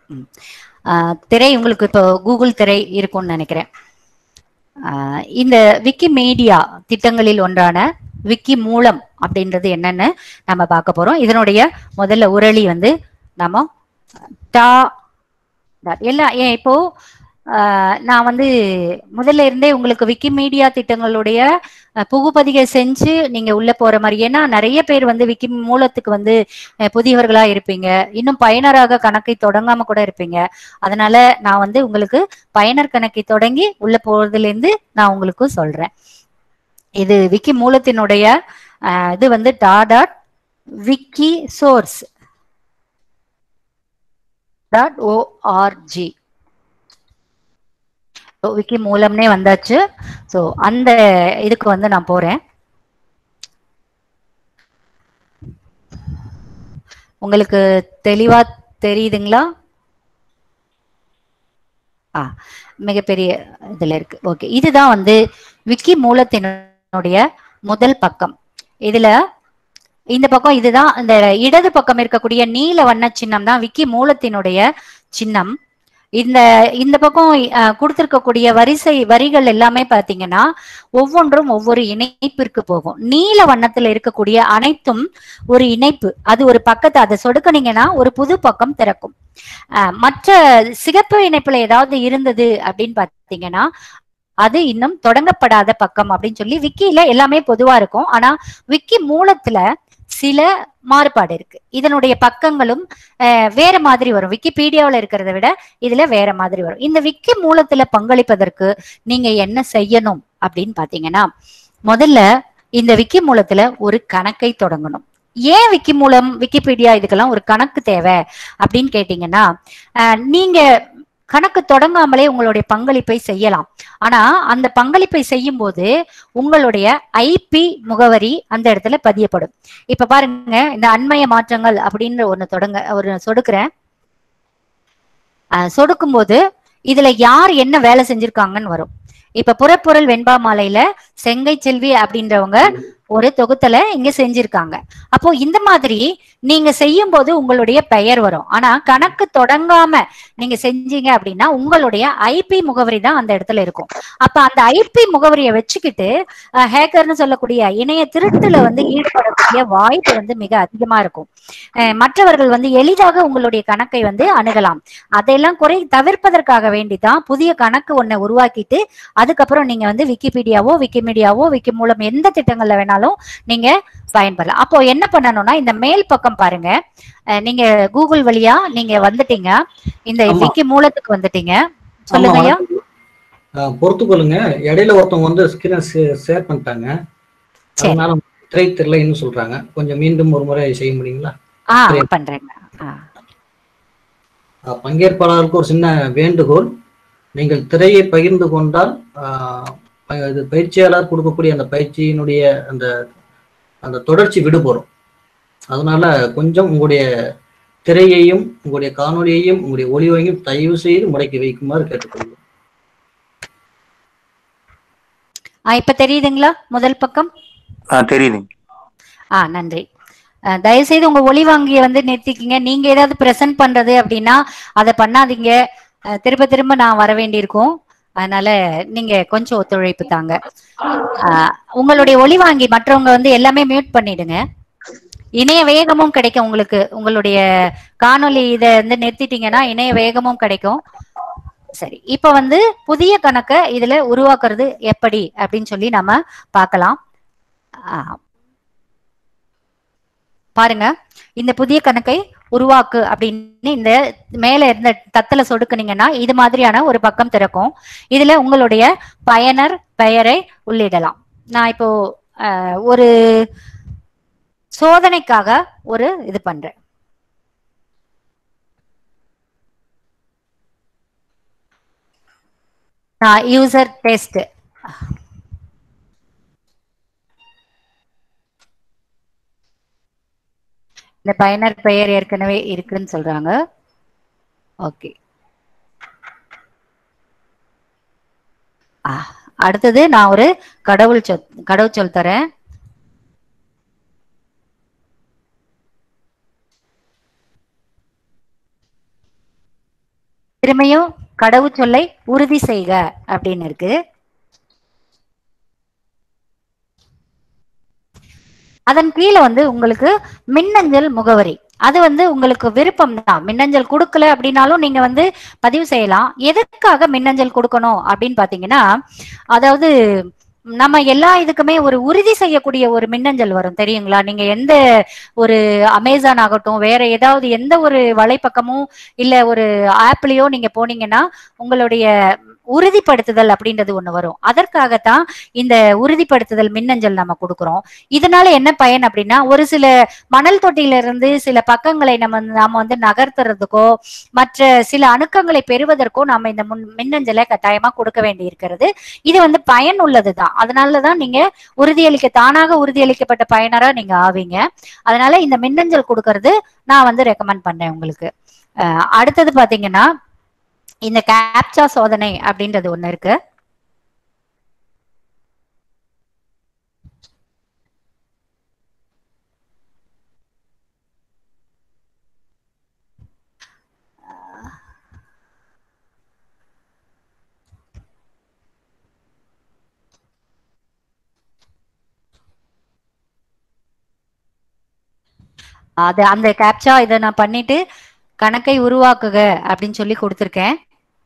திரை உங்களுக்கு இப்போ கூகுள் திரை இருக்கும்னு நினைக்கிறேன். இந்த விக்கிமீடியா திட்டங்களில் ஒன்றான விக்கி மூலம் அப்படின்றது என்னன்னு நம்ம பார்க்க போறோம். இதனுடைய முதல்ல உரளி வந்து நம்ம எல்லாம் இப்போ நான் வந்து முதல்ல இருந்தே உங்களுக்கு விக்கிமீடியா திட்டங்களுடைய புகுபதிகை செஞ்சு நீங்க உள்ள போற மாதிரி, ஏன்னா நிறைய பேர் வந்து விக்கி மூலத்துக்கு வந்து புதியவர்களா இருப்பீங்க, இன்னும் பயனராக கணக்கை தொடங்காம கூட இருப்பீங்க. அதனால நான் வந்து உங்களுக்கு பயனர் கணக்கை தொடங்கி உள்ள போறதுல இருந்து நான் உங்களுக்கு சொல்றேன். இது விக்கி மூலத்தினுடைய இது வந்து wiki source .org விக்கி மூலம்னே வந்தாச்சு. சோ அந்த இதுக்கு வந்து நான் போறேன். உங்களுக்கு தெளிவா தெரியுதுங்களா? மிகப்பெரிய இதுல இருக்கு. ஓகே, இதுதான் வந்து விக்கி மூலத்தினுடைய முதல் பக்கம். இதுல இந்த பக்கம் இதுதான், இந்த இடது பக்கம் இருக்கக்கூடிய நீல வண்ண சின்னம் தான் விக்கி மூலத்தினுடைய சின்னம். இந்த பக்கம் கொடுத்திருக்கக்கூடிய வரிகள் எல்லாமே பாத்தீங்கன்னா ஒவ்வொன்றும் ஒவ்வொரு இணைப்பிற்கு போகும். நீல வண்ணத்துல இருக்கக்கூடிய அனைத்தும் ஒரு இணைப்பு, அது ஒரு பக்கத்தை அதை சொடுக்குனீங்கன்னா ஒரு புது பக்கம் திறக்கும். மற்ற சிகப்பு இணைப்புல ஏதாவது இருந்தது அப்படின்னு பாத்தீங்கன்னா அது இன்னும் தொடங்கப்படாத பக்கம் அப்படின்னு சொல்லி, விக்கியில எல்லாமே பொதுவா இருக்கும். ஆனா விக்கி மூலத்துல சில மாறுபாடு இருக்கு. இதனுடைய பக்கங்களும் வேற மாதிரி வரும். விக்கிபீடியாவில் இருக்கிறத விட இதுல வேற மாதிரி வரும். இந்த விக்கி மூலத்துல பங்களிப்பதற்கு நீங்க என்ன செய்யணும் அப்படின்னு பாத்தீங்கன்னா, முதல்ல இந்த விக்கி மூலத்துல ஒரு கணக்கை தொடங்கணும். ஏன் விக்கி மூலம் விக்கிபீடியா இதுக்கெல்லாம் ஒரு கணக்கு தேவை அப்படின்னு கேட்டீங்கன்னா, நீங்க கணக்கு தொடங்காமலே உங்களுடைய பங்களிப்பை செய்யலாம். ஆனா அந்த பங்களிப்பை செய்யும் போது உங்களுடைய ஐபி முகவரி அந்த இடத்துல பதியப்படும். இப்ப பாருங்க, இந்த அண்மைய மாற்றங்கள் அப்படின்ற ஒரு சொடுக்குறேன். சொடுக்கும் போது இதுல யார் என்ன வேலை செஞ்சிருக்காங்கன்னு வரும். இப்ப புறப்பொருள் வெண்பா மாலையில செங்கை செல்வி அப்படின்றவங்க ஒரு தொகுத்தலை இங்க செஞ்சிருக்காங்க. அப்போ இந்த மாதிரி நீங்க செய்யும் போது உங்களுடைய பெயர் வரும். ஆனா கணக்கு தொடங்காம நீங்க செஞ்சீங்க அப்படின்னா உங்களுடைய ஐபி முகவரி தான் அந்த இடத்துல இருக்கும். அப்ப அந்த ஐபி முகவரியை வச்சுக்கிட்டு ஹேக்கர்னு சொல்லக்கூடிய இணைய திருட்டுல வந்து ஈடுபடக்கூடிய வாய்ப்பு வந்து மிக அதிகமா இருக்கும். மற்றவர்கள் வந்து எளிதாக உங்களுடைய கணக்கை வந்து அணுகலாம். அதையெல்லாம் தவிர்ப்பதற்காக வேண்டிதான் புதிய கணக்கு ஒன்னை உருவாக்கிட்டு அதுக்கப்புறம் நீங்க வந்து விக்கிபீடியாவோ விக்கிமீடியாவோ விக்கி மூலம் எந்த திட்டங்கள்ல வேணாலும் நீங்க பயன்படலாம். அப்போ என்ன பண்ணணும்னா, இந்த மேல் பக்கம் பாருங்க, நீங்க கூகுள் வழியா நீங்க வந்துட்டீங்க, இந்த விக்கி மூலத்துக்கு வந்துட்டீங்க. சொல்லுங்க ஐயா. பொறுத்துக்கொள்ளுங்க, இடையில ஒருத்தவங்க வந்து ஸ்கிரீன் ஷேர் பண்ணிட்டாங்க, அதனால திரை தெரியலன்னு சொல்றாங்க. கொஞ்சம் மீண்டும் ஒரு முறை செய்ய முடியுங்களா? பண்றேங்க. பங்கேற்பாளருக்கு ஒரு சின்ன வேண்டுகோள், நீங்கள் திரையை பகிர்ந்து கொண்டால் பயிற்சியாளர் கொடுக்கக்கூடிய அந்த பயிற்சியினுடைய அந்த அந்த தொடர்ச்சி விடுபடும். அதனால கொஞ்சம் உங்களுடைய திரையையும் உங்களுடைய காணொலியையும் உங்களுடைய ஒளியையும் தயவு செய்து முடக்கி வைக்குமாறு கேட்டுக்கொள்கிறேன். இப்ப தெரியுதுங்களா? முதல் பக்கம் தெரியுதுங்க. நன்றி. தயவுசெய்து உங்க ஒளி வாங்கிய வந்து நிறுத்திக்கிங்க. நீங்க ஏதாவது பிரசன்ட் பண்றது அப்படின்னா அதை பண்ணாதீங்க. திரும்ப திரும்ப நான் வர வேண்டியிருக்கும். அதனால நீங்க கொஞ்சம் ஒத்துழைப்பு தாங்க. உங்களுடைய ஒளி வாங்கி மற்றவங்க வந்து எல்லாமே மியூட் பண்ணிடுங்க. இணைய வேகமும் கிடைக்கும் உங்களுக்கு. உங்களுடைய காணொலி இதை வந்து நிறுத்திட்டீங்கன்னா இணைய வேகமும் கிடைக்கும். சரி, இப்ப வந்து புதிய கணக்கை இதுல உருவாக்குறது எப்படி அப்படின்னு சொல்லி நம்ம பார்க்கலாம். பாருங்க, இந்த புதிய கணக்கை உருவாக்கு அப்படின்னு இந்த மேல இருந்த தத்துல சொடுக்குனீங்கன்னா இது மாதிரியான ஒரு பக்கம் திறக்கும். இதுல உங்களுடைய பயனர் பெயரை உள்ளிடலாம். நான் இப்போ ஒரு சோதனைக்காக ஒரு இது பண்றேன். நான் யூசர் டெஸ்ட் இந்த பயனர் பெயர் ஏற்கனவே இருக்குன்னு சொல்றாங்க. ஓகே, அடுத்தது நான் ஒரு கடவுச்சொல் தரேன். திரும்பியும் கடவுச்சொல்லை உறுதி செய்க அப்படின்னு இருக்கு. அதன் கீழே வந்து உங்களுக்கு மின்னஞ்சல் முகவரி, அது வந்து உங்களுக்கு விருப்பம் தான். மின்னஞ்சல் கொடுக்கல அப்படின்னாலும் நீங்க வந்து பதிவு செய்யலாம். எதுக்காக மின்னஞ்சல் கொடுக்கணும் அப்படின்னு பாத்தீங்கன்னா, அதாவது நம்ம எல்லா இதுக்குமே ஒரு உறுதி செய்யக்கூடிய ஒரு மின்னஞ்சல் வரும் தெரியுங்களா? நீங்க எந்த ஒரு அமேசான் ஆகட்டும், வேற ஏதாவது எந்த ஒரு வலைப்பக்கமும் இல்ல ஒரு ஆப்லயோ நீங்க போனீங்கன்னா உங்களுடைய உறுதிப்படுத்துதல் அப்படின்றது ஒண்ணு வரும். அதற்காகத்தான் இந்த உறுதிப்படுத்துதல் மின்னஞ்சல் நம்ம கொடுக்கிறோம். இதனால என்ன பயன் அப்படின்னா, ஒரு சில மணல் தொட்டியில இருந்து சில பக்கங்களை நாம வந்து நகர்த்துறதுக்கோ மற்ற சில அணுக்கங்களை பெறுவதற்கோ நாம இந்த மின்னஞ்சலை கட்டாயமா கொடுக்க வேண்டி இருக்கிறது. இது வந்து பயன் உள்ளதுதான். அதனாலதான் நீங்க தானாக உறுதியளிக்கப்பட்ட பயனரா நீங்க ஆவீங்க. அதனால இந்த மின்னஞ்சல் கொடுக்கறது நான் வந்து ரெக்கமெண்ட் பண்ணேன் உங்களுக்கு. அடுத்தது பாத்தீங்கன்னா, இந்த கேப்சா சோதனை அப்படின்றது ஒண்ணு இருக்கு. அது அந்த கேப்சா இதை நான் பண்ணிட்டு கணக்கை உருவாக்குக அப்படின்னு சொல்லி கொடுத்துருக்கேன்.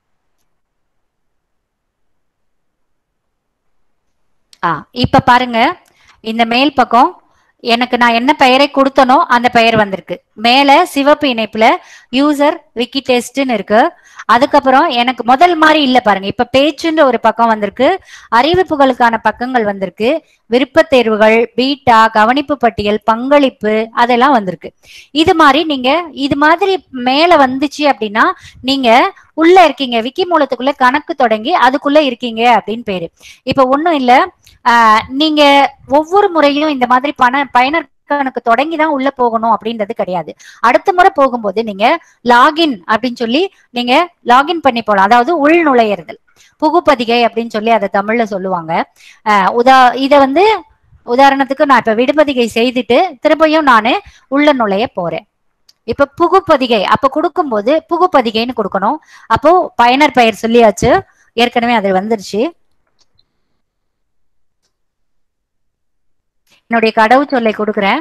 இப்ப பாருங்க, இந்த மேல் பக்கம் எனக்கு நான் என்ன பெயரை கொடுத்தனோ அந்த பெயர் வந்திருக்கு. மேல சிவப்பு இணைப்புல யூசர் விக்கி டெஸ்ட்னு இருக்கு. அதுக்கப்புறம் எனக்கு முதல் மாதிரி இல்ல பாருங்க, இப்ப பேச்சுன்ற ஒரு பக்கம் வந்திருக்கு, அறிவிப்புகளுக்கான பக்கங்கள் வந்திருக்கு, விருப்ப தேர்வுகள், பீட்டா, கவனிப்பு பட்டியல், பங்களிப்பு அதெல்லாம் வந்திருக்கு. இது மாதிரி நீங்க இது மாதிரி மேல வந்துச்சு அப்படின்னா நீங்க உள்ள இருக்கீங்க, விக்கி மூலத்துக்குள்ள கணக்கு தொடங்கி அதுக்குள்ள இருக்கீங்க அப்படின்னு பேரு. இப்ப ஒண்ணும் இல்ல, நீங்க ஒவ்வொரு முறையும் இந்த மாதிரி பயனர் கணக்கு தொடங்கிதான் உள்ள போகணும் அப்படின்றது கிடையாது. அடுத்த முறை போகும்போது நீங்க லாகின் அப்படின்னு சொல்லி நீங்க லாகின் பண்ணி போலாம். அதாவது உள் நுழையிறதல், புகுப்பதிகை அப்படின்னு சொல்லி அதை தமிழ்ல சொல்லுவாங்க. இத வந்து உதாரணத்துக்கு நான் இப்ப விடுபதிகை செய்துட்டு திரும்பியும் நானு உள்ள நுழைய போறேன். இப்ப புகுப்பதிகை அப்ப கொடுக்கும்போது புகுப்பதிகைன்னு கொடுக்கணும். அப்போ பயனர் பெயர் சொல்லியாச்சு, ஏற்கனவே அது வந்துருச்சு. என்னுடைய கடவுச்சொல்லை கொடுக்கிறேன்.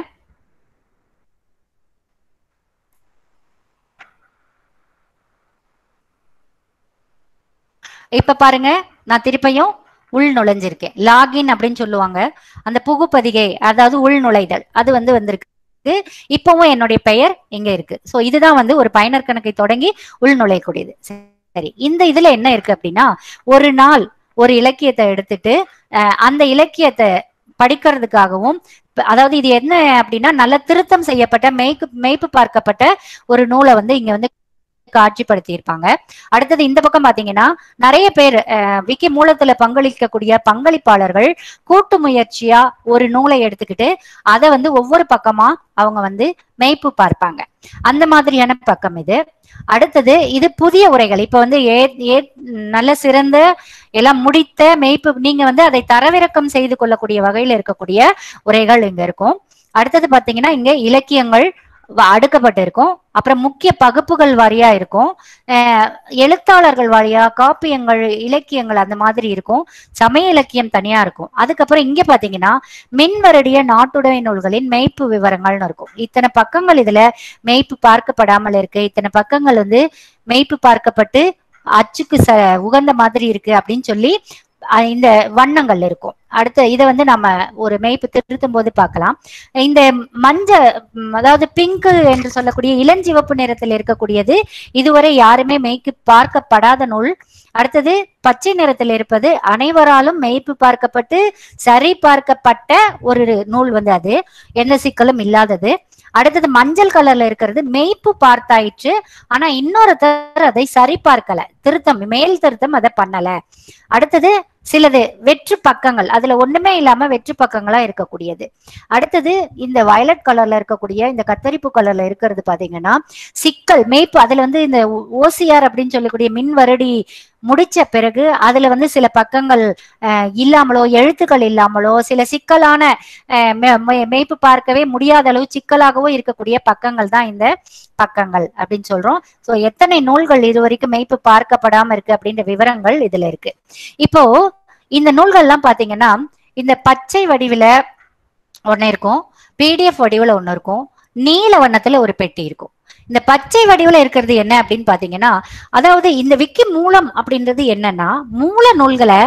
இப்ப பாருங்க, நான் திருப்பியும் உள் நுழைஞ்சிருக்கேன். லாகின் அப்படின்னு சொல்லுவாங்க. அந்த புகுப்பதிகை அதாவது உள் நுழைதல் அது வந்து வந்திருக்கு. இப்பவும் என்னுடைய பெயர் இங்க இருக்கு. சோ இதுதான் வந்து ஒரு பயனர் கணக்கை தொடங்கி உள் நுழையக்கூடியது. சரி, இந்த இதுல என்ன இருக்கு அப்படின்னா, ஒரு நாள் ஒரு இலக்கியத்தை எடுத்துட்டு அந்த இலக்கியத்தை படிக்கிறதுக்காகவும், அதாவது இது என்ன அப்படின்னா நல்ல திருத்தம் செய்யப்பட்ட மெய்ப்பு பார்க்கப்பட்ட ஒரு நூலை வந்து இங்க வந்து காட்சிப்படுத்தி இருப்பாங்க. அடுத்தது இந்த பக்கம் பாத்தீங்கன்னா நிறைய பேர் விக்கி மூலத்துல பங்களிக்கக்கூடிய பங்களிப்பாளர்கள் கூட்டு முயற்சியா ஒரு நூலை எடுத்துக்கிட்டு அதை வந்து ஒவ்வொரு பக்கமா அவங்க வந்து மெய்ப்பு பார்ப்பாங்க. அந்த மாதிரியான பக்கம் இது. அடுத்தது இது புதிய உரைகள். இப்ப வந்து நல்ல சிறந்த எல்லாம் முடித்த மெய்ப்பு, நீங்க வந்து அதை தரவிறக்கம் செய்து கொள்ளக்கூடிய வகையில இருக்கக்கூடிய உரைகள் இங்க இருக்கும். அடுத்தது பாத்தீங்கன்னா இங்க இலக்கியங்கள் அடுக்கப்பட்டு இருக்கும். அப்புறம் முக்கிய பகுப்புகள் வாரியா இருக்கும், எழுத்தாளர்கள் வாரியா காப்பியங்கள், இலக்கியங்கள் அந்த மாதிரி இருக்கும், சமய இலக்கியம் தனியா இருக்கும். அதுக்கப்புறம் இங்க பாத்தீங்கன்னா மின்வருடிய நாட்டுடைமை நூல்களின் மெய்ப்பு விவரங்கள்னு இருக்கும். இத்தனை பக்கங்கள் இதுல மெய்ப்பு பார்க்கப்படாமல் இருக்கு, இத்தனை பக்கங்கள் வந்து மெய்ப்பு பார்க்கப்பட்டு அச்சுக்கு உகந்த மாதிரி இருக்கு அப்படின்னு சொல்லி இந்த வண்ணங்கள் இருக்கும். அடுத்து இதை வந்து நம்ம ஒரு மெய்ப்பு திருத்தும் போது பார்க்கலாம். இந்த அதாவது பிங்க் என்று சொல்லக்கூடிய இளஞ்சிவப்பு நிறத்தில் இருக்கக்கூடியது இதுவரை யாருமே மெய்க்கு பார்க்கப்படாத நூல். அடுத்தது பச்சை நிறத்தில் இருப்பது அனைவராலும் மெய்ப்பு பார்க்கப்பட்டு சரி பார்க்கப்பட்ட ஒரு நூல், வந்து அது எந்த சிக்கலும் இல்லாதது. அடுத்தது மஞ்சள் கலர்ல இருக்கிறது மெய்ப்பு பார்த்தாயிற்று, ஆனா இன்னொருத்தர் அதை சரி பார்க்கல, திருத்தம் மேல் திருத்தம் அதை பண்ணல. அடுத்தது சிலது வெற்று பக்கங்கள், அதுல ஒண்ணுமே இல்லாம வெற்று பக்கங்களா இருக்கக்கூடியது. அடுத்தது இந்த வயலட் கலர்ல இருக்கக்கூடிய இந்த கத்தரிப்பு கலர்ல இருக்கிறது பாத்தீங்கன்னா சிக்கல் மேய்ப்பு. அதுல வந்து இந்த ஓசிஆர் அப்படின்னு சொல்லக்கூடிய மின் வருடி முடிச்ச பிறகு அதுல வந்து சில பக்கங்கள் இல்லாமலோ எழுத்துக்கள் இல்லாமலோ சில சிக்கலான மேய்ப்பு பார்க்கவே முடியாத அளவு சிக்கலாகவோ இருக்கக்கூடிய பக்கங்கள் தான் இந்த பக்கங்கள் அப்படின்னு சொல்றோம். சோ எத்தனை நூல்கள் இதுவரைக்கும் மேய்ப்பு பார்க்கப்படாம இருக்கு அப்படின்ற விவரங்கள் இதுல இருக்கு. இப்போ இந்த நூல்கள் எல்லாம் பாத்தீங்கன்னா இந்த பச்சை வடிவில ஒண்ணு இருக்கும், பிடிஎஃப் வடிவுல ஒண்ணு இருக்கும், நீல வண்ணத்துல ஒரு பெட்டி இருக்கும். இந்த பச்சை வடிவுல இருக்கிறது என்ன அப்படின்னு பாத்தீங்கன்னா, அதாவது இந்த விக்கி மூலம் அப்படின்றது என்னன்னா மூல நூல்களை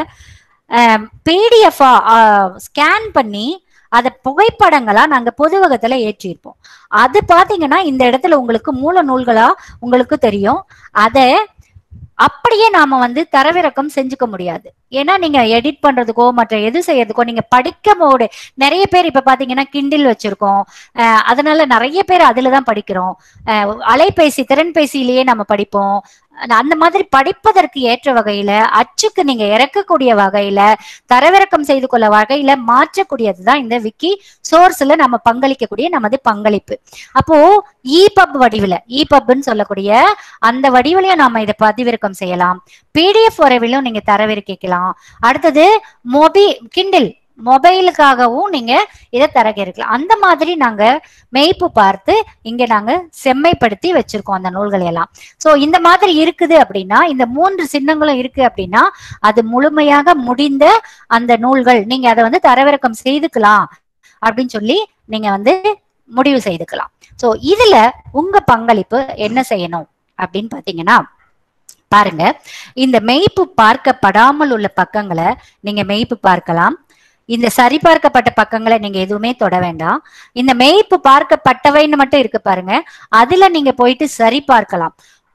பிடிஎஃப் ஸ்கேன் பண்ணி அதை புகைப்படங்களா நாங்க பொதுவகத்துல ஏற்றிருப்போம். அது பாத்தீங்கன்னா இந்த இடத்துல உங்களுக்கு மூல நூல்களா உங்களுக்கு தெரியும். அதை அப்படியே நாம வந்து தரவிறக்கம் செஞ்சுக்க முடியாது. ஏன்னா நீங்க எடிட் பண்றதுக்கோ மற்ற எது செய்யறதுக்கோ நீங்க படிக்கும் போது நிறைய பேர் இப்ப பாத்தீங்கன்னா கிண்டில் வச்சிருக்கோம், அதனால நிறைய பேர் அதுலதான் படிக்கிறோம். அலைபேசி திறன்பேசியிலேயே நம்ம படிப்போம். அந்த மாதிரி படிப்பதற்கு ஏற்ற வகையில அச்சுக்கு நீங்க இறக்கக்கூடிய வகையில தரவிறக்கம் செய்து கொள்ள வகையில மாற்றக்கூடியதுதான் இந்த விக்கி சோர்ஸ்ல நம்ம பங்களிக்கக்கூடிய நமது பங்களிப்பு. அப்போ இபப் வடிவுல, இபப்ன்னு சொல்லக்கூடிய அந்த வடிவிலையும் நாம இதை பதிவிறக்கம் செய்யலாம். பிடிஎஃப் வரைவிலும் நீங்க தரவிறக்கலாம். அடுத்தது கிண்டில் மொபைலுக்காகவும் நீங்க இதை தரவிறக்கலாம். அந்த மாதிரி நாங்க மேய்ப்பு பார்த்து இங்க நாங்க செம்மைப்படுத்தி வச்சிருக்கோம் அந்த நூல்களை எல்லாம். சோ இந்த மாதிரி இருக்குது அப்படின்னா, இந்த 3 சின்னங்களும் இருக்கு அப்படின்னா அது முழுமையாக முடிந்த அந்த நூல்கள், நீங்க அதை வந்து தரவிறக்கம் செய்துக்கலாம் அப்படின்னு சொல்லி நீங்க வந்து முடிவு செய்துக்கலாம். சோ இதுல உங்க பங்களிப்பு என்ன செய்யணும் அப்படின்னு பாத்தீங்கன்னா, பாருங்க, இந்த மெய்ப்பு பார்க்கப்படாமல் உள்ள பக்கங்களை நீங்க மெய்ப்பு பார்க்கலாம். இந்த சரிபார்க்கப்பட்ட பக்கங்களை நீங்க எதுவுமே தொட வேண்டாம். இந்த மெய்ப்பு பார்க்கப்பட்டவைன்னு மட்டும் இருக்கு பாருங்க, அதுல நீங்க போயிட்டு சரி பார்க்கலாம்.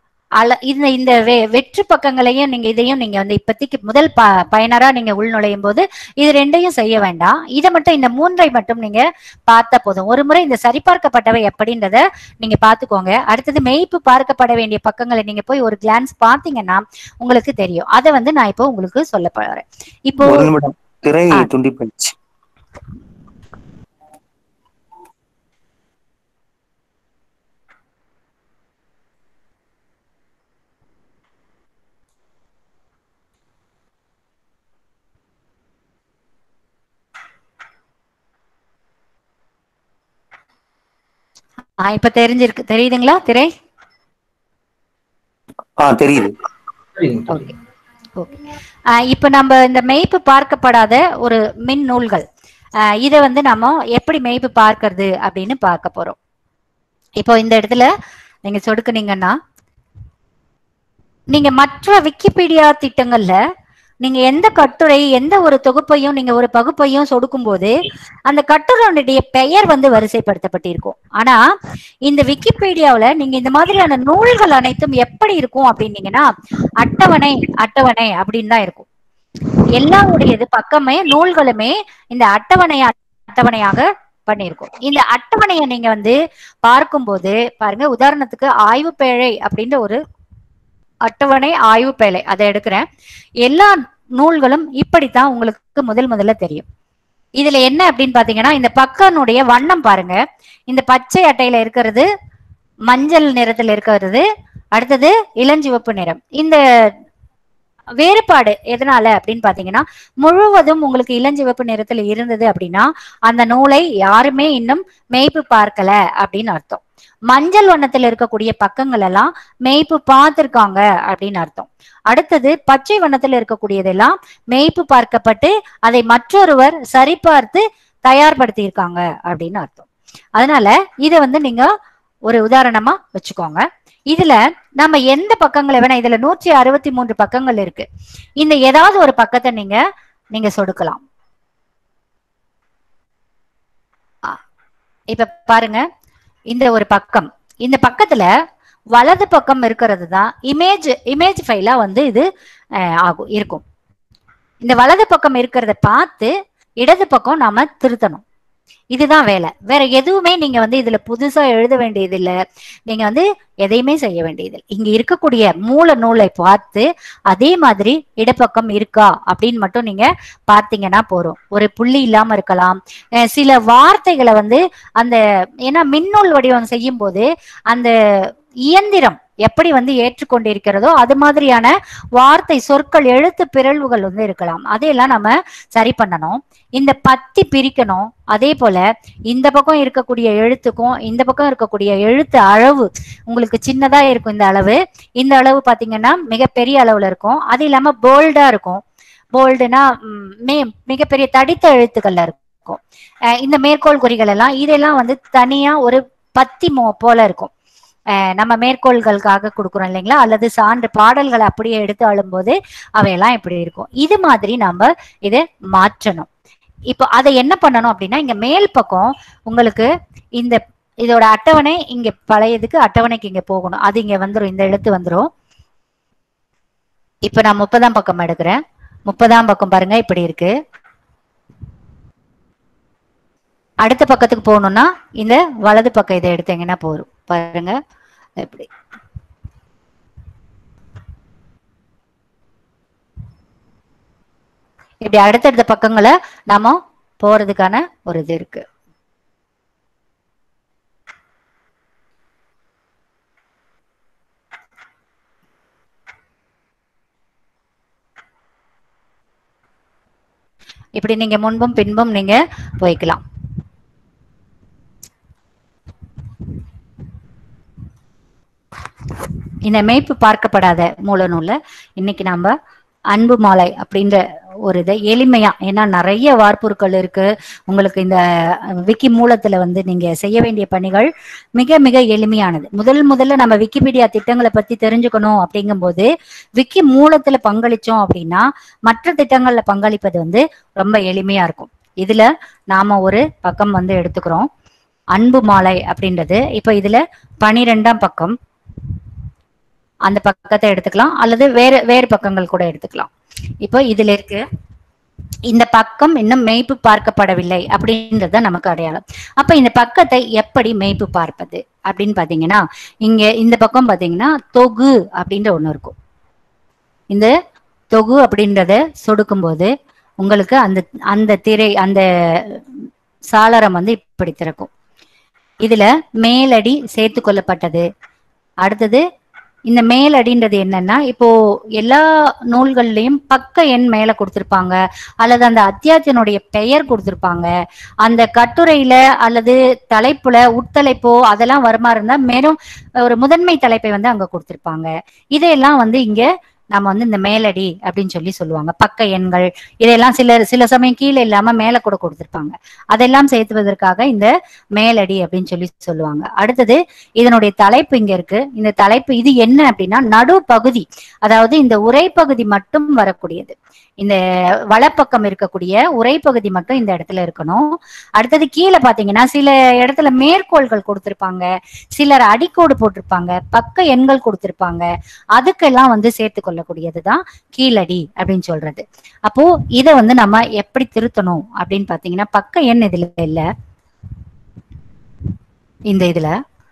இந்த வெற்று பக்கங்களையும் நீங்க இதையும் நீங்க வந்து இப்போதைக்கு முதல் பயனரா நீங்க உள்நுழையும் போது இது ரெண்டையும் செய்ய வேண்டாம். இதை மட்டும் இந்த 3ஐ மட்டும் நீங்க பார்த்த போதும். ஒரு முறை இந்த சரிபார்க்கப்பட்டவை எப்படின்றத நீங்க பாத்துக்கோங்க. அடுத்தது மெய்ப்பு பார்க்கப்பட வேண்டிய பக்கங்களை நீங்க போய் ஒரு கிளான்ஸ் பாத்தீங்கன்னா உங்களுக்கு தெரியும். அதை வந்து நான் இப்போ உங்களுக்கு சொல்ல போறேன். இப்போ திரை துண்டிப்பச்சு. இப்ப தெரியுதுங்களா திரை? தெரியுது. இப்ப நம்ம இந்த மெய்ப்பு பார்க்கப்படாத ஒரு மின் நூல்கள் இதை வந்து நம்ம எப்படி மெய்ப்பு பார்க்கறது அப்படின்னு பார்க்க போறோம். இப்போ இந்த இடத்துல நீங்க சொடுக்குனீங்கன்னா நீங்க மற்ற விக்கிபீடியா திட்டங்கள்ல நீங்க எந்த கட்டுரை எந்த ஒரு தொகுப்பையும் நீங்க ஒரு பகுப்பையும் சொடுக்கும் போது அந்த கட்டுரையுடைய பெயர் வந்து வரிசைப்படுத்தப்பட்டிருக்கும். ஆனா இந்த விக்கிபீடியாவில நீங்க இந்த மாதிரியான நூல்கள் அனைத்தும் எப்படி இருக்கும் அப்படின்னீங்கன்னா அட்டவணை அட்டவணை அப்படின்னு தான் இருக்கும். எல்லாருடையது பக்கமே நூல்களுமே இந்த அட்டவணையாக பண்ணிருக்கும். இந்த அட்டவணையை நீங்க வந்து பார்க்கும்போது பாருங்க, உதாரணத்துக்கு ஆய்வு பேழை அப்படின்ற ஒரு அட்டவணை ஆய்வு பேழை அதை எடுக்கிறேன். எல்லா நூல்களும் இப்படித்தான் உங்களுக்கு முதல்ல தெரியும். இதுல என்ன அப்படின்னு பாத்தீங்கன்னா இந்த பக்கனுடைய வண்ணம் பாருங்க, இந்த பச்சை அட்டையில இருக்கிறது மஞ்சள் நிறத்தில் இருக்கிறது, அடுத்தது இளஞ்சிவப்பு நிறம். இந்த வேறுபாடு எதனால அப்படின்னு பாத்தீங்கன்னா முழுவதும் உங்களுக்கு இளஞ்சிவப்பு நிறத்துல இருந்தது அப்படின்னா அந்த நூலை யாருமே இன்னும் மெய்ப்பு பார்க்கல அப்படின்னு அர்த்தம். மஞ்சள் வண்ணத்துல இருக்கக்கூடிய பக்கங்கள் எல்லாம் மெய்ப்பு பார்த்திருக்காங்க அப்படின்னு அர்த்தம். அடுத்தது பச்சை வண்ணத்துல இருக்கக்கூடியதெல்லாம் மெய்ப்பு பார்க்கப்பட்டு அதை மற்றொருவர் சரிபார்த்து தயார்படுத்தி இருக்காங்க அப்படின்னு அர்த்தம். அதனால இதை வந்து நீங்க ஒரு உதாரணமா வச்சுக்கோங்க. இதுல நம்ம எந்த பக்கங்களை வேணா, இதுல 163 பக்கங்கள் இருக்கு. இந்த ஏதாவது ஒரு பக்கத்தை நீங்க சொடுக்கலாம். இப்ப பாருங்க, இந்த ஒரு பக்கம், இந்த பக்கத்துல வலது பக்கம் இருக்கிறது தான் இமேஜ் ஃபைலா வந்து இது இருக்கும். இந்த வலது பக்கம் இருக்கிறத பார்த்து இடது பக்கம் நாம திருத்தணும். இதுதான் வேலை. வேற எதுவுமே நீங்க வந்து இதுல புதுசா எழுத வேண்டியது இல்ல. நீங்க வந்து எதையுமே செய்ய வேண்டியது இல்லை. இங்க இருக்கக்கூடிய மூல நூலை பார்த்து அதே மாதிரி இடப்பக்கம் இருக்கா அப்படின்னு மட்டும் நீங்க பார்த்தீங்கன்னா போறோம். ஒரு புள்ளி இல்லாம இருக்கலாம். சில வார்த்தைகளை வந்து அந்த ஏன்னா மின்னூல் வடிவம் செய்யும் போது அந்த இயந்திரம் எப்படி வந்து ஏற்றுக்கொண்டிருக்கிறதோ அது மாதிரியான வார்த்தை சொற்கள் எழுத்து பிறழ்வுகள் வந்து இருக்கலாம். அதையெல்லாம் நம்ம சரி பண்ணணும். இந்த பத்தி பிரிக்கணும். அதே போல இந்த பக்கம் இருக்கக்கூடிய எழுத்துக்கும் இந்த பக்கம் இருக்கக்கூடிய எழுத்து அளவு உங்களுக்கு சின்னதா இருக்கும். இந்த அளவு இந்த அளவு பாத்தீங்கன்னா மிகப்பெரிய அளவுல இருக்கும். அது இல்லாம போல்டா இருக்கும். போல்டுனா மிகப்பெரிய தடித்த எழுத்துக்கள்ல இருக்கும். இந்த மேற்கோள் குறிகள் எல்லாம் இதெல்லாம் வந்து தனியா ஒரு பத்தி போல இருக்கும். நம்ம மேற்கோள்களுக்காக கொடுக்குறோம் இல்லைங்களா, அல்லது சான்று பாடல்களை அப்படியே எடுத்து ஆளும்போது அவையெல்லாம் இப்படி இருக்கும். இது மாதிரி நம்ம இதை மாற்றணும். இப்போ அதை என்ன பண்ணணும் அப்படின்னா, இங்க மேல் பக்கம் உங்களுக்கு இந்த இதோட அட்டவணை இங்க பழையதுக்கு அட்டவணைக்கு இங்க போகணும். அது இங்க வந்துடும். இந்த எழுத்து வந்துடும். இப்ப நான் 30ஆம் பக்கம் எடுக்கிறேன். 30ஆம் பக்கம் பாருங்க இப்படி இருக்கு. அடுத்த பக்கத்துக்கு போகணும்னா இந்த வலது பக்கம் இதை எடுத்தீங்கன்னா போதும். பாருங்க எப்படி இப்படி அடுத்தடுத்த பக்கங்களை நாம போறதுக்கான ஒரு இது இருக்கு. இப்படி நீங்க முன்பும் பின்பும் நீங்க போய்க்கலாம். இந்த மேய்ப்பு பார்க்கப்படாத மூல நூல்ல இன்னைக்கு நாம அன்பு மாலை அப்படின்ற ஒரு இதை எளிமையா, ஏன்னா நிறைய வார்ப்புருக்கள் இருக்கு உங்களுக்கு. இந்த விக்கி மூலத்துல வந்து நீங்க செய்ய வேண்டிய பணிகள் மிக மிக எளிமையானது. முதல்ல நம்ம விக்கிபீடியா திட்டங்களை பத்தி தெரிஞ்சுக்கணும் அப்படிங்கும் போது விக்கி மூலத்துல பங்களிச்சோம் அப்படின்னா மற்ற திட்டங்கள்ல பங்களிப்பது வந்து ரொம்ப எளிமையா இருக்கும். இதுல நாம ஒரு பக்கம் வந்து எடுத்துக்கிறோம், அன்பு மாலை அப்படின்றது. இப்ப இதுல 12ஆம் பக்கம் அந்த பக்கத்தை எடுத்துக்கலாம், அல்லது வேறு பக்கங்கள் கூட எடுத்துக்கலாம். இப்போ இதுல இருக்கு இந்த பக்கம் இன்னும் மெய்ப்பு பார்க்கப்படவில்லை அப்படின்றத நமக்கு அடையாளம். அப்ப இந்த பக்கத்தை எப்படி மெய்ப்பு பார்ப்பது அப்படின்னு பாத்தீங்கன்னா, இங்க இந்த பக்கம் பாத்தீங்கன்னா தொகு அப்படின்ற ஒண்ணு இருக்கும். இந்த தொகு அப்படின்றத சொடுக்கும் போது உங்களுக்கு அந்த அந்த திரை அந்த சாளரம் வந்து இப்படி திறக்கும். இதுல மேலடி சேர்த்து கொள்ளப்பட்டது. அடுத்தது இந்த மேலடின்றது என்னன்னா, இப்போ எல்லா நூல்கள்லயும் பக்க எண் மேல கொடுத்திருப்பாங்க, அல்லது அந்த அத்தியாயத்தினுடைய பெயர் கொடுத்திருப்பாங்க. அந்த கட்டுரையில அல்லது தலைப்புல உட்தலைப்போ அதெல்லாம் வருமா இருந்தா மேலும் ஒரு முதன்மை தலைப்பை வந்து அங்க கொடுத்திருப்பாங்க. இதையெல்லாம் வந்து இங்க நம்ம வந்து இந்த மேலடி அப்படின்னு சொல்லி சொல்லுவாங்க. பக்க எண்கள் இதெல்லாம் சில சமயம் கீழே இல்லாம மேல கூட கொடுத்திருப்பாங்க. அதெல்லாம் சேர்த்துவதற்காக இந்த மேலடி அப்படின்னு சொல்லி சொல்லுவாங்க. அடுத்தது இதனுடைய தலைப்பு இங்க இருக்கு. இந்த தலைப்பு இது என்ன அப்படின்னா நடுப்பகுதி, அதாவது இந்த உரைப்பகுதி மட்டும் வரக்கூடியது. இந்த வலப்பக்கம் இருக்கக்கூடிய உரைப்பகுதி மட்டும் இந்த இடத்துல இருக்கணும். அடுத்தது கீழே பாத்தீங்கன்னா சில இடத்துல மேற்கோள்கள் கொடுத்திருப்பாங்க, சிலர் அடிக்கோடு போட்டிருப்பாங்க, பக்க எண்கள் கொடுத்திருப்பாங்க. அதுக்கெல்லாம் வந்து சேர்த்து கொள்ளக்கூடியதுதான் கீழடி அப்படின்னு சொல்றது. அப்போ இதை வந்து நம்ம எப்படி திருத்தணும் அப்படின்னு பாத்தீங்கன்னா, பக்க எண் இதுல இல்ல, இந்த இதுல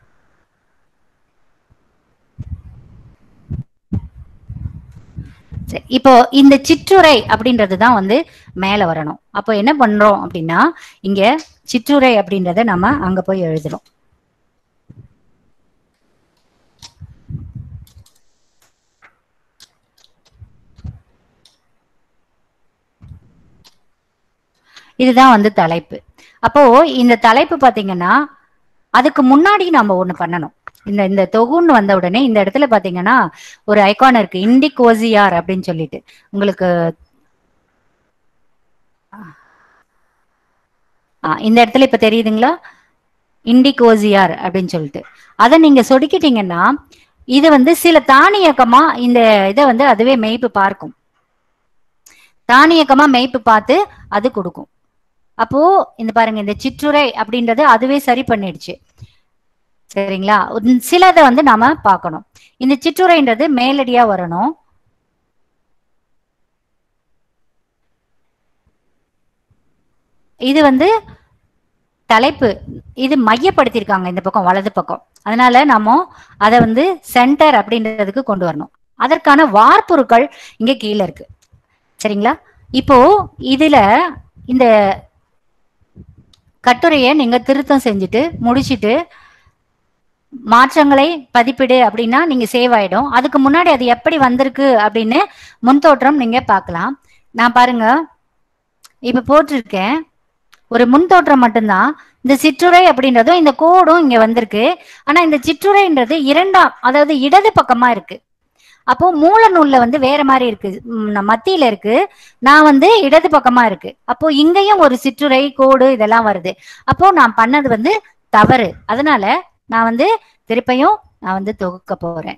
இப்போ இந்த சிற்றுரை அப்படின்றதுதான் வந்து மேல வரணும். அப்போ என்ன பண்றோம் அப்படின்னா, இங்க சிற்றுரை அப்படின்றத நம்ம அங்க போய் எழுதுறோம். இதுதான் வந்து தலைப்பு. அப்போ இந்த தலைப்பு பாத்தீங்கன்னா அதுக்கு முன்னாடி நாம ஒண்ணு பண்ணணும். இந்த தொகுன்னு வந்த உடனே இந்த இடத்துல பாத்தீங்கன்னா ஒரு ஐகான் இருக்கு, இண்டிகோசியார் அப்படின்னு சொல்லிட்டு. உங்களுக்கு இந்த இடத்துல இப்ப தெரியுதுங்களா, இண்டிகோசியார் அப்படின்னு சொல்லிட்டு. அதை நீங்க சொடுக்கிட்டீங்கன்னா இது வந்து சில தானியக்கமா இந்த இதை வந்து அதுவே மெய்ப்பு பார்க்கும். தானியக்கமா மெய்ப்பு பார்த்து அது கொடுக்கும். அப்போ இந்த பாருங்க, இந்த சிற்றுரை அப்படின்றது அதுவே சரி பண்ணிடுச்சு. சரிங்களா, சிலதை வந்து நாம பார்க்கணும். இந்த சிற்றுரைன்றது மேலடியா வரணும். இது வந்து தலைப்பு இது மையப்படுத்தியிருக்காங்க இந்த பக்கம் வலது பக்கம். அதனால நம்ம அதை வந்து சென்டர் அப்படின்றதுக்கு கொண்டு வரணும். அதற்கான வார்ப்புருக்கள் இங்க கீழே இருக்கு. சரிங்களா? இப்போ இதுல இந்த கட்டுரையை நீங்க திருத்தம் செஞ்சுட்டு முடிச்சுட்டு மாற்றங்களை பதிப்பிடு அப்படின்னா நீங்க சேவ் ஆயிடும். அதுக்கு முன்னாடி அது எப்படி வந்திருக்கு அப்படின்னு முன்தோற்றம் நீங்க பார்க்கலாம். நான் பாருங்க இப்ப போட்டிருக்கேன், ஒரு முன்தோற்றம் மட்டும்தான். இந்த சிற்றுரை அப்படின்றதும் இந்த கோடும் இங்க வந்திருக்கு. ஆனா இந்த சிற்றுரைன்றது இரண்டாம், அதாவது இடது பக்கமா இருக்கு. அப்போ மூல நூல்ல வந்து வேற மாதிரி இருக்கு, மத்தியில இருக்கு, நான் வந்து இடது பக்கமா இருக்கு. அப்போ இங்கேயும் ஒரு சிற்றுரை கோடு இதெல்லாம் வருது. அப்போ நான் பண்ணது வந்து தவறு. அதனால நான் வந்து திருப்பையும் நான் வந்து தொகுக்க போறேன்.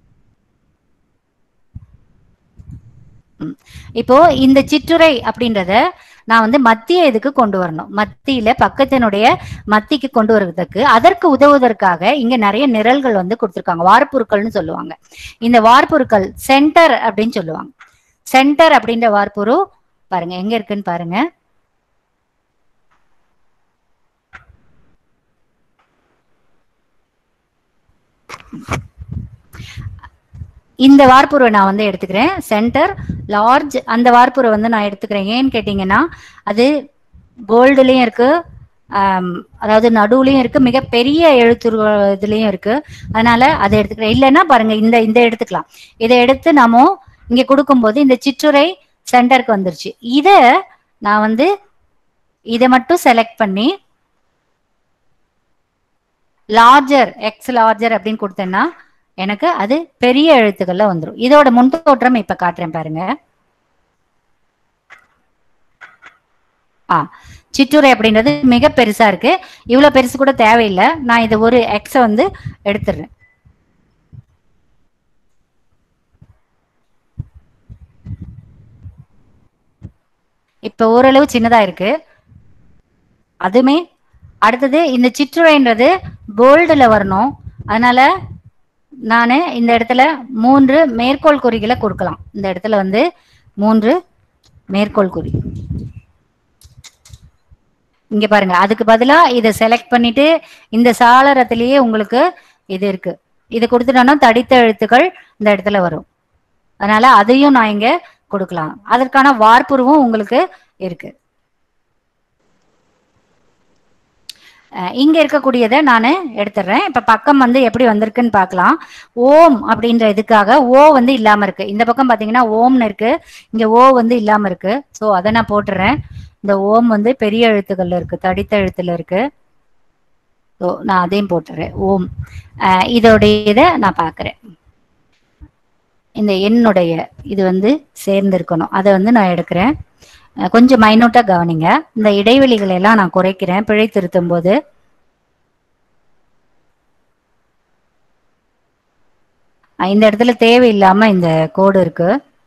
இப்போ இந்த சிற்றுரை அப்படின்றத நான் வந்து மத்திய இதுக்கு கொண்டு வரணும். மத்தியில பக்கத்தினுடைய மத்திக்கு கொண்டு வருவதற்கு அதற்கு உதவுவதற்காக இங்க நிறைய நிரல்கள் வந்து கொடுத்திருக்காங்க, வார்ப்புருக்கள்னு சொல்லுவாங்க. இந்த வார்ப்புருக்கள் சென்டர் அப்படின்னு சொல்லுவாங்க. சென்டர் அப்படின்ற வார்ப்புரு பாருங்க எங்க இருக்குன்னு பாருங்க. இந்த வார்ப்புருவை நான் வந்து எடுத்துக்கிறேன். சென்டர் லார்ஜ் அந்த வார்ப்புரை வந்து நான் எடுத்துக்கிறேன். ஏன்னு கேட்டீங்கன்னா அது கோல்டுலயும் இருக்கு, அதாவது நடுவுலயும் இருக்கு, மிகப்பெரிய எழுத்துரு இதுலயும் இருக்கு. அதனால அதை எடுத்துக்கிறேன். இல்லைன்னா பாருங்க இந்த இந்த எடுத்துக்கலாம். இதை எடுத்து நாம இங்க கொடுக்கும்போது இந்த சிற்றுரை சென்டருக்கு வந்துருச்சு. இத நான் வந்து இதை மட்டும் செலக்ட் பண்ணி லார்ஜர் எக்ஸ் லார்ஜர் அப்படின்னு கொடுத்தேன்னா எனக்கு அது பெரிய எழுத்துக்கள்ல வந்துடும். இதோட முன்தோற்றம் இப்ப காட்டுறேன் பாருங்க. சிற்றுரை அப்படின்றது மிக பெருசா இருக்கு. இவ்வளவு பெருசு கூட தேவையில்லை. நான் இது ஒரு எக்ஸ வந்து எடுத்துடுறேன். இப்ப ஓரளவு சின்னதா இருக்கு. அதுமே அடுத்தது இந்த சிற்றுரைன்றது போல்டுல வரணும். அதனால நான் இந்த இடத்துல 3 மேற்கோள் குறிகளை கொடுக்கலாம். இந்த இடத்துல வந்து 3 மேற்கோள் குறி இங்க பாருங்க. அதுக்கு பதிலா இதை செலக்ட் பண்ணிட்டு இந்த சாளரத்திலேயே உங்களுக்கு இது இருக்கு, இது கொடுத்துட்டோம்னா தடித்த எழுத்துக்கள் இந்த இடத்துல வரும். அதனால அதையும் நான் இங்க கொடுக்கலாம். அதற்கான வார்ப்புருவும் உங்களுக்கு இருக்கு. இங்க இருக்கக்கூடியதை நான் எடுத்துடுறேன். இப்ப பக்கம் வந்து எப்படி வந்திருக்குன்னு பார்க்கலாம். ஓம் அப்படின்ற இதுக்காக ஓ வந்து இல்லாம இருக்கு. இந்த பக்கம் பாத்தீங்கன்னா ஓம்னு இருக்கு, இங்க ஓ வந்து இல்லாம இருக்கு. சோ அதை நான் போட்டுறேன். இந்த ஓம் வந்து பெரிய எழுத்துக்கள்ல இருக்கு, தடித்த எழுத்துல இருக்கு. ஸோ நான் அதையும் போட்டுறேன் ஓம். இதோடைய இதை நான் பார்க்குறேன். இந்த எண்ணுடைய இது வந்து சேர்ந்து இருக்கணும், அதை வந்து நான் எடுக்கிறேன். கொஞ்சம் மைனூட்டா கவனிங்க. இந்த இடைவெளிகளை எல்லாம் நான் குறைக்கிறேன் பிழை திருத்தும் போது. இந்த இடத்துல தேவையில்லாம இந்த கோடு இருக்கு.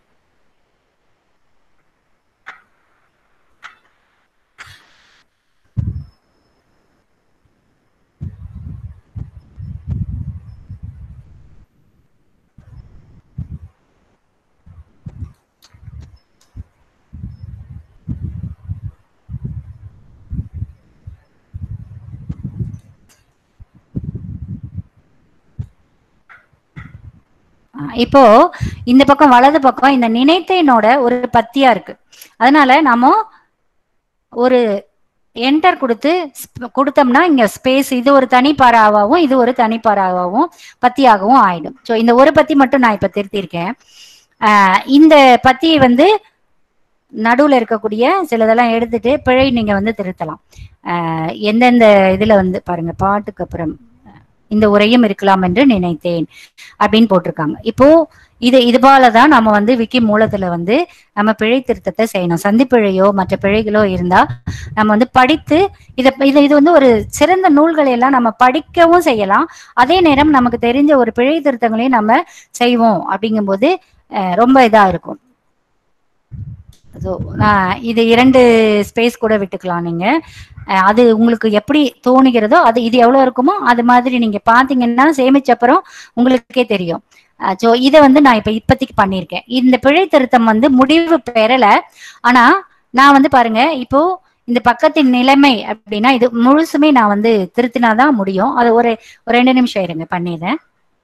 இப்போ இந்த பக்கம் வலது பக்கம் இந்த நினைத்தேனோட ஒரு பத்தியா இருக்கு. அதனால நாம ஒரு என்டர் கொடுத்தோம்னா இங்க ஸ்பேஸ், இது ஒரு தனி பாராவாகவும் இது ஒரு தனி பாராவாகவும் பத்தியாகவும் ஆயிடும். ஸோ இந்த ஒரு பத்தி மட்டும் நான் இப்ப திருத்திருக்கேன். இந்த பத்தி வந்து நடுவுல இருக்கக்கூடிய சிலதெல்லாம் எடுத்துட்டு பிழை நீங்க வந்து திருத்தலாம். எந்தெந்த இதுல வந்து பாருங்க, பாட்டுக்கு அப்புறம் இந்த உரையும் இருக்கலாம் என்று நினைத்தேன் அப்படின்னு போட்டிருக்காங்க. இப்போ இது போலதான் நம்ம வந்து விக்கி மூலத்துல வந்து நம்ம பிழை திருத்தத்தை செய்யணும். சந்திப்பிழையோ மற்ற பிழைகளோ இருந்தா நம்ம வந்து படித்து இது வந்து ஒரு சிறந்த நூல்களை எல்லாம் நம்ம படிக்கவும் செய்யலாம். அதே நேரம் நமக்கு தெரிஞ்ச ஒரு பிழை திருத்தங்களையும் நம்ம செய்வோம். அப்படிங்கும்போது ரொம்ப இதா இருக்கும். இது 2 ஸ்பேஸ் கூட விட்டுக்கலாம் நீங்க. அது உங்களுக்கு எப்படி தோணுகிறதோ, அது இது எவ்வளவு இருக்குமோ அது மாதிரி நீங்க பாத்தீங்கன்னா சேமிச்ச அப்புறம் உங்களுக்கே தெரியும். சோ இதை வந்து நான் இப்பத்திக்கு பண்ணியிருக்கேன். இந்த பிழை திருத்தம் வந்து முடிவு பெறல. ஆனா நான் வந்து பாருங்க, இப்போ இந்த பக்கத்தின் நிலைமை அப்படின்னா இது முழுசுமே நான் வந்து திருத்தினாதான் முடியும். அது ஒரு 2 நிமிஷம் இருங்க, பண்ணிடுறேன்.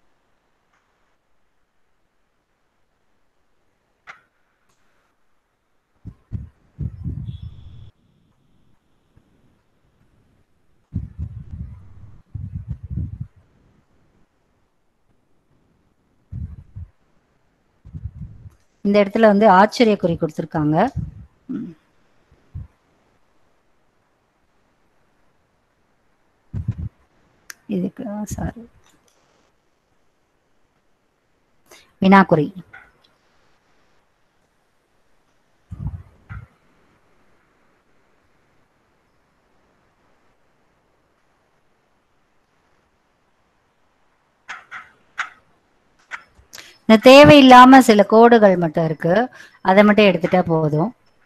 இந்த இடத்துல வந்து ஆச்சரியக்குறி கொடுத்துருக்காங்க. இதுக்கு சாரி, வினாக்குறி. இந்த தேவையில்லாம சில கோடுகள் மட்டும் இருக்கு, அதை மட்டும் எடுத்துட்டா போதும்.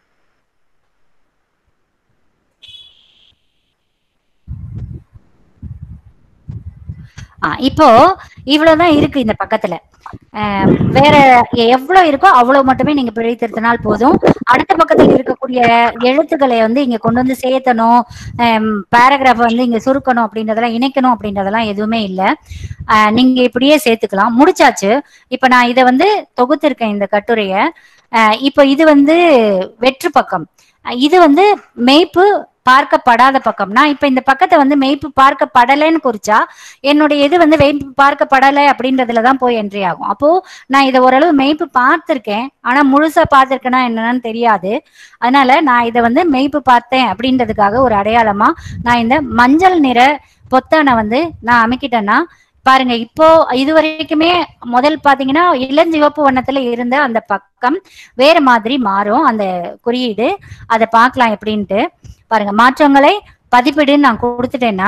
இப்போ இவ்வளவுதான் இருக்கு இந்த பக்கத்துல. வேற எவ்வளவு இருக்கோ அவ்வளவு மட்டுமே நீங்க பிழை திருத்தினால் போதும். அடுத்த பக்கத்தில் இருக்கக்கூடிய எழுத்துக்களை வந்து இங்க கொண்டு வந்து சேர்த்தணும், பேராகிராஃப் வந்து இங்க சுருக்கணும் அப்படின்றதெல்லாம், இணைக்கணும் அப்படின்றதெல்லாம் எதுவுமே இல்லை. நீங்க இப்படியே சேர்த்துக்கலாம். முடிச்சாச்சு. இப்ப நான் இதை வந்து தொகுத்திருக்கேன் இந்த கட்டுரைய. இப்போ இது வந்து வெற்று பக்கம், இது வந்து மெய்ப்பு பார்க்கப்படாத பக்கம். நான் இப்ப இந்த பக்கத்தை வந்து மெய்ப்பு பார்க்கப்படலைன்னு குறிச்சா என்னுடைய இது வந்து மெய்ப்பு பார்க்கப்படலை அப்படின்றதுலதான் போய் என்ட்ரி ஆகும். அப்போ நான் இதை ஓரளவு மெய்ப்பு பார்த்திருக்கேன், ஆனா முழுசா பார்த்திருக்கேன்னா என்னன்னு தெரியாது. அதனால நான் இதை வந்து மெய்ப்பு பார்த்தேன் அப்படின்றதுக்காக ஒரு அடையாளமா நான் இந்த மஞ்சள் நிற பொத்தானை வந்து நான் அமைக்கிட்டேன்னா பாருங்க. இப்போ இது வரைக்குமே முதல் பாத்தீங்கன்னா இளஞ்சிவப்பு வண்ணத்துல இருந்த அந்த பக்கம் வேற மாதிரி மாறும் அந்த குறியீடு. அதை பார்க்கலாம் எப்படின்ட்டு பாருங்க. மாற்றங்களை பதிப்பிடுன்னு நான் கொடுத்துட்டேன்னா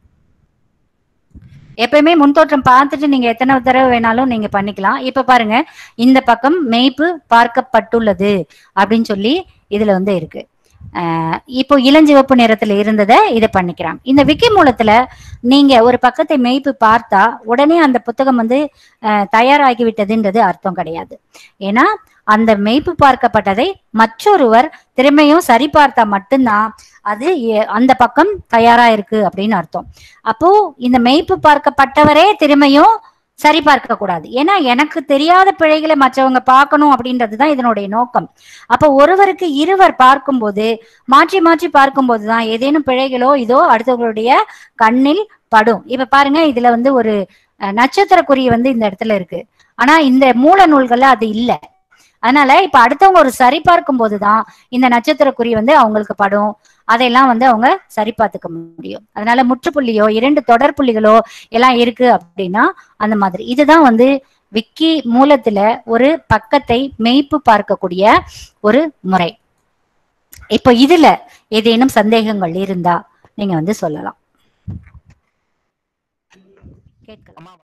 எப்பயுமே முன்தோற்றம் பார்த்துட்டு நீங்க எத்தனை தடவை வேணாலும் நீங்க பண்ணிக்கலாம். இப்ப பாருங்க, இந்த பக்கம் மெய்ப்பு பார்க்கப்பட்டுள்ளது அப்படின்னு சொல்லி இதுல வந்து இருக்கு. இப்போ இளஞ்சிவப்பு நிறத்துல இருந்ததை இதை பண்ணிக்கிறாங்க. இந்த விக்கி மூலத்துல நீங்க ஒரு பக்கத்தை மெய்ப்பு பார்த்தா உடனே அந்த புத்தகம் வந்து தயாராகிவிட்டதுன்றது அர்த்தம் கிடையாது. ஏன்னா அந்த மெய்ப்பு பார்க்கப்பட்டதை மற்றொருவர் திறமையும் சரி பார்த்தா மட்டும்தான் அது அந்த பக்கம் தயாரா இருக்கு அப்படின்னு அர்த்தம். அப்போ இந்த மெய்ப்பு பார்க்கப்பட்டவரே திறமையும் சரி பார்க்க கூடாது. ஏன்னா எனக்கு தெரியாத பிழைகளை மற்றவங்க பார்க்கணும் அப்படின்றதுதான் இதனுடைய நோக்கம். அப்போ ஒருவருக்கு இருவர் பார்க்கும்போது மாற்றி மாற்றி பார்க்கும்போதுதான் ஏதேனும் பிழைகளோ இதோ அடுத்தவங்களுடைய கண்ணில் படும். இப்ப பாருங்க, இதுல வந்து ஒரு நட்சத்திர குறி வந்து இந்த இடத்துல இருக்கு, ஆனா இந்த மூல நூல்கள்ல அது இல்லை. அதனால இப்ப அடுத்தவங்க ஒரு சரி பார்க்கும் போதுதான் இந்த நட்சத்திர குறி வந்து அவங்களுக்கு படும். அதையெல்லாம் வந்து அவங்க சரி பார்த்துக்க முடியும். அதனால முற்றுப்புள்ளியோ 2 தொடர் புள்ளிகளோ எல்லாம் இருக்கு அப்படின்னா அந்த மாதிரி. இதுதான் வந்து விக்கி மூலத்துல ஒரு பக்கத்தை மெய்ப்பு பார்க்கக்கூடிய ஒரு முறை. இப்போ இதுல ஏதேனும் சந்தேகங்கள் இருந்தா நீங்க வந்து சொல்லலாம், கேட்கலாம்.